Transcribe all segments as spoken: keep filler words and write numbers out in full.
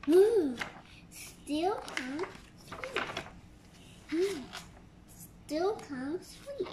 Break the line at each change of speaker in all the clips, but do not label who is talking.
Mm. Still comes sweet. Mm. Still comes sweet.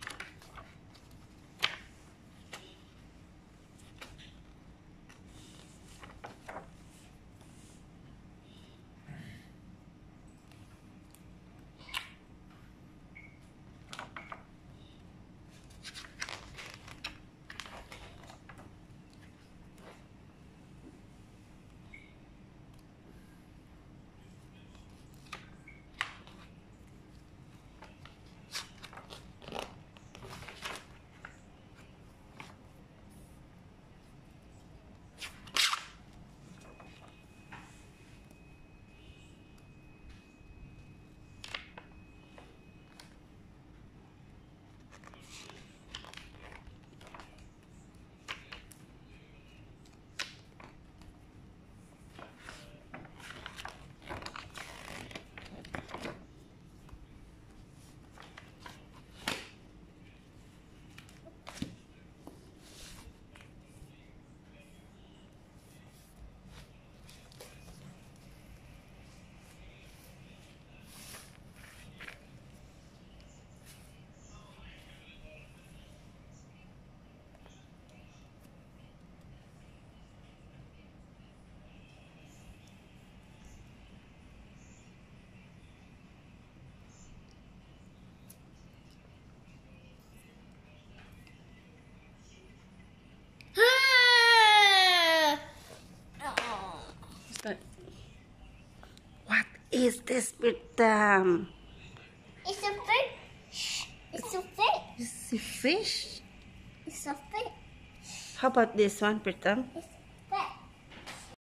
But what is this, Pritam?
It's a fish. It's a fish.
It's a fish.
It's a fish.
How about this one, Pritam?
It's